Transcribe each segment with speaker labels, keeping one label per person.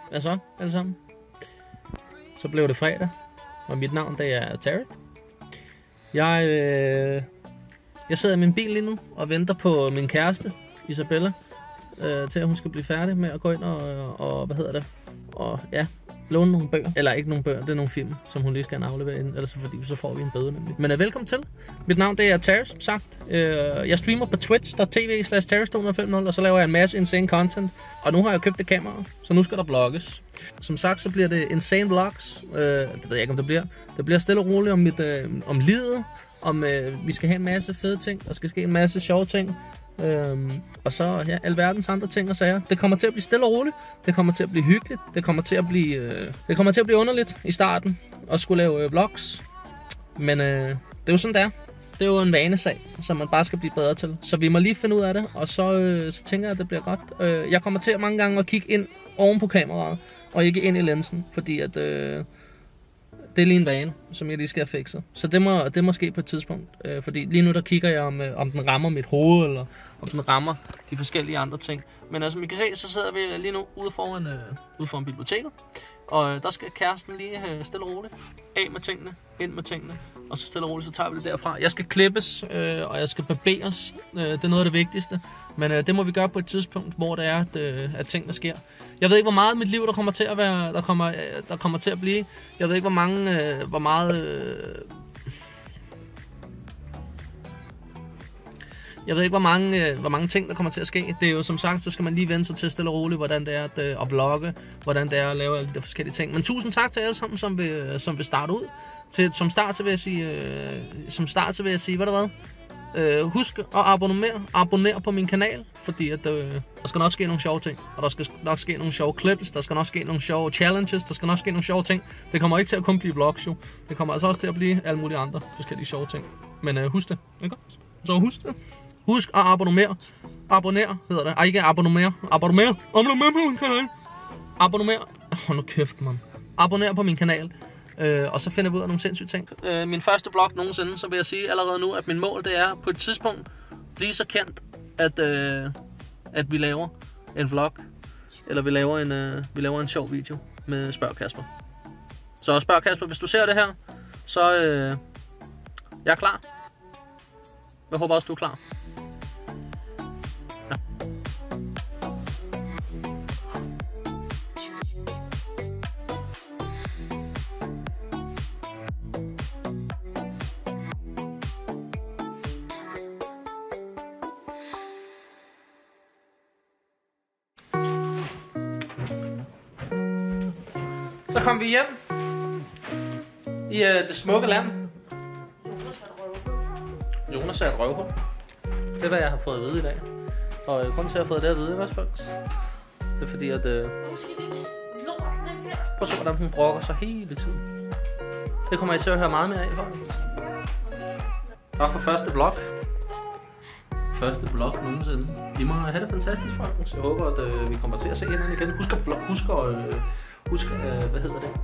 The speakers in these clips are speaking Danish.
Speaker 1: Hvad så, alle sammen? Så blev det fredag, og mit navn det er Tarek. Jeg sidder i min bil lige nu og venter på min kæreste, Isabella, til at hun skal blive færdig med at gå ind og og ja, låne nogle bøger. Eller ikke nogle bøger, det er nogle film, som hun lige skal aflevere ind, ellers fordi så får vi en bøde nemlig. Men velkommen til. Mit navn det er Tarek, som sagt. Jeg streamer på twitch.tv/Tarek250, og så laver jeg en masse insane content. Og nu har jeg købt et kamera, så nu skal der vlogges. Som sagt, så bliver det insane vlogs. Det ved jeg ikke, om det bliver. Det bliver stille og roligt om livet. Vi skal have en masse fede ting, der skal ske en masse sjove ting. Og så ja, alverdens andre ting og sager. Det kommer til at blive stille og roligt. Det kommer til at blive hyggeligt. Det kommer til at blive underligt i starten at skulle lave vlogs. Men det er jo sådan det er. Det er jo en vanesag, som man bare skal blive bedre til. Så vi må lige finde ud af det, og så tænker jeg, at det bliver godt. Jeg kommer til mange gange at kigge ind oven på kameraet, og ikke ind i linsen, fordi at det er lige en vane, som jeg lige skal have fikset. Så det må ske på et tidspunkt, fordi lige nu der kigger jeg om den rammer mit hoved, eller om den rammer de forskellige andre ting. Men som I kan se, så sidder vi lige nu ude foran biblioteket, og der skal kæresten lige stille og roligt af med tingene, ind med tingene, og så stille og roligt, så tager vi det derfra. Jeg skal klippes, og jeg skal barberes, det er noget af det vigtigste, men det må vi gøre på et tidspunkt, hvor det er, at tingene sker. Jeg ved ikke, hvor meget af mit liv, der kommer til at være, der kommer til at blive. Jeg ved ikke, hvor mange ting, der kommer til at ske. Det er jo som sagt, så skal man lige vende sig til stille og roligt, hvordan det er at vlogge, hvordan det er at lave alle de der forskellige ting. Men tusind tak til alle sammen, som vil starte ud. Som start så vil jeg sige, hvad der var? Husk at abonnere på min kanal, fordi at, der skal nok ske nogle sjove ting, og der skal nok ske nogle sjove clips, der skal nok ske nogle sjove challenges, der skal nok ske nogle sjove ting. Det kommer ikke til at kun blive vlogs jo. Det kommer altså også til at blive alle mulige andre forskellige sjove ting. Men husk det, ikke? Så husk det. Husk at abonnere hedder det. Ikke abonnere på min kanal. Nu kæft, man. Abonner på min kanal. Og så finder vi ud af nogle sindssyge ting. Min første vlog nogensinde, så vil jeg sige allerede nu, at min mål det er på et tidspunkt blive så kendt, at vi laver en vlog, eller vi laver en sjov video med Spørg Kasper. Så Spørg Kasper, hvis du ser det her, så jeg er klar. Jeg håber også, du er klar. Ja. Så kom vi hjem i det smukke land. Jonas er et røvhul. Det er hvad jeg har fået at vide i dag. Og grunden til at jeg har fået det at vide, også folks, det er fordi at prøv at se hvordan hun brokker sig hele tiden. Det kommer jeg til at høre meget mere af, folks. Tak for første vlog. Første vlog nogensinde. I må have det fantastisk, folks. Jeg håber at vi kommer til at se hinanden igen. Husk hvad hedder det?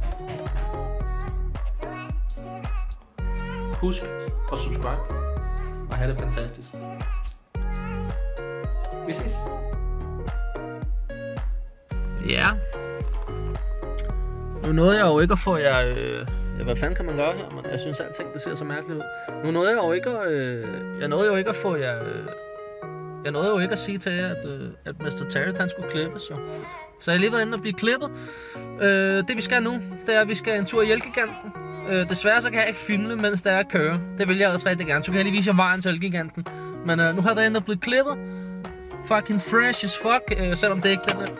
Speaker 1: Husk at subscribe og have det fantastisk. Vi ses. Ja. Nu nåede jeg jo ikke at få jer... hvad fanden kan man gøre her? Jeg synes alting det ser så mærkeligt ud. Nu nåede jeg jo ikke at... jeg nåede jo ikke at få jer... Jeg nåede jo ikke at sige til jer, at Mr. Tarek han skulle klippes jo. Så jeg har lige været inde og blive klippet. Det vi skal nu, det er at vi skal en tur i Elgiganten. Desværre så kan jeg ikke filme, mens der er at køre. Det vil jeg også rigtig gerne. Så kan jeg lige vise jer vejen til Elgiganten. Men nu har jeg været inde og blive klippet. Fucking fresh as fuck. Selvom det ikke er den...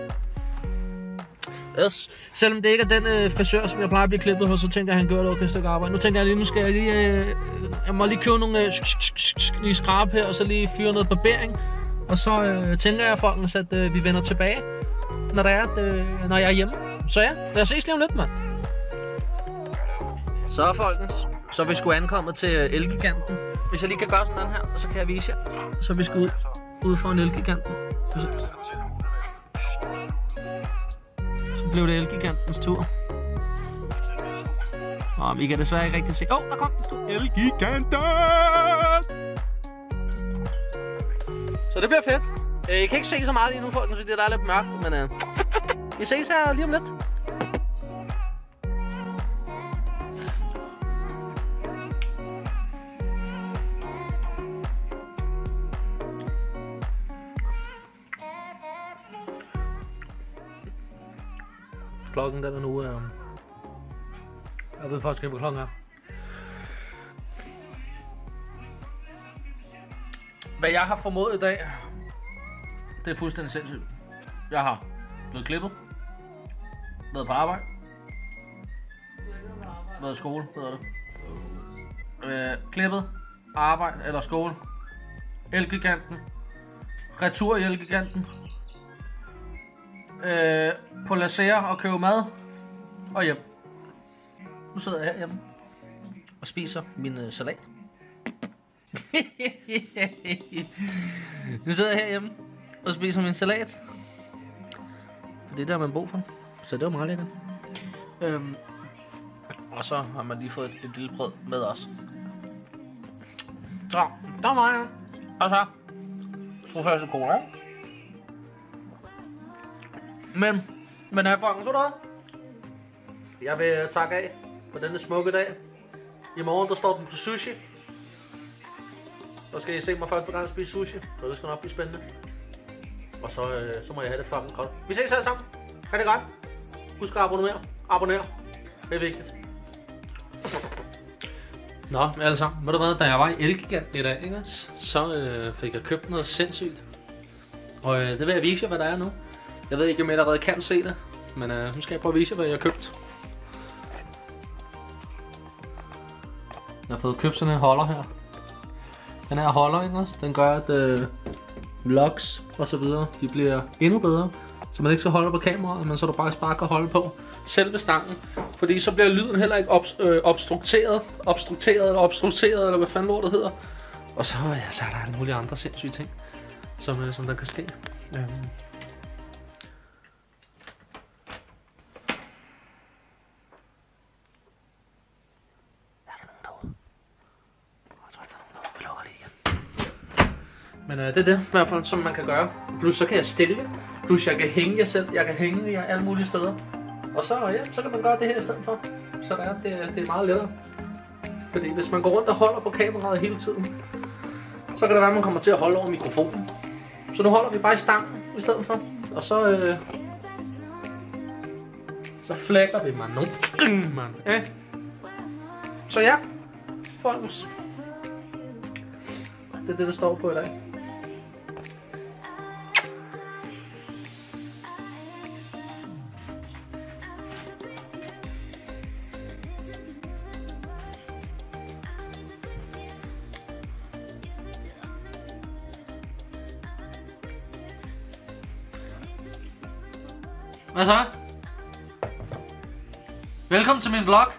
Speaker 1: Yes. Selvom det ikke er den frisør, som jeg plejer at blive klippet hos, så tænker jeg, at han gør et okay stykke arbejde. Nu tænker jeg lige, nu skal jeg lige... jeg må lige købe nogle lige skrabe her, og så lige fyre noget barbering. Og så tænker jeg, folkens, at vi vender tilbage, når jeg er hjemme. Så ja, lad os ses lige om lidt, mand. Så folkens, så er vi sgu ankommet til Elgiganten. Hvis jeg lige kan gøre sådan her, så kan jeg vise jer. Så er vi sgu ud for en Elgiganten. Så blev det Elgigantens tur. Og vi kan desværre ikke rigtig se. Der kom den. Elgiganten! Så det bliver fedt. I kan ikke se så meget lige nu, folkens, fordi det er lidt mørkt, men Vi ses her lige om lidt. Klokken den er nu, jeg ved faktisk ikke, hvad klokken er. Hvad jeg har formået i dag, det er fuldstændig sindssygt. Jeg har blevet klippet, været på arbejde, været i skole, hvad hedder det? Klippet, arbejde eller skole, Elgiganten, retur i Elgiganten, på Lasere og købe mad og hjem. Nu sidder jeg herhjemme og spiser min salat. Nu sidder jeg herhjemme og spiser min salat. For det er der man bor for. Så det var meget lækkert. Og så har man lige fået et lille brød med os. Så, der var jeg. Og så professor cola. Men her fangen så der. Jeg vil takke af på denne smukke dag. I morgen der står den på sushi. Så skal I se mig første gang spise sushi. Så det skal nok blive spændende. Og så må jeg have det fucking godt. Vi ses her sammen. Ha' det godt. Husk at abonnere. Det er vigtigt. Nå, alle sammen. Ved du hvad, da jeg var i Elgiganten i dag, ikke? Så fik jeg købt noget sindssygt. Og det vil jeg vise jer, hvad der er nu. Jeg ved ikke, om jeg allerede kan se det. Men nu skal jeg prøve at vise jer, hvad jeg har købt. Jeg har fået købt sådan en holder her. Den her holder, ikke? Den gør, at vlogs og så videre, de bliver endnu bedre. Så man ikke skal holde på kameraet, men så du bare kan holde på selve stangen. Fordi så bliver lyden heller ikke obstrueret, eller hvad fanden lortet hedder. Og så, ja, så er der alle mulige andre sindssyge ting, som der kan ske. Men det er det, i hvert fald, som man kan gøre. Plus så kan jeg stille, plus jeg kan hænge jer selv, jeg kan hænge jer alle mulige steder. Og så, ja, så kan man gøre det her i stedet for. Så det er meget lettere. Fordi hvis man går rundt og holder på kameraet hele tiden, så kan det være, at man kommer til at holde over mikrofonen. Så nu holder vi bare i stangen i stedet for. Og så flækker vi mig nu. Ja. Så ja, folkens. Det er det, der står på i dag. Hvad så? Velkommen til min vlog.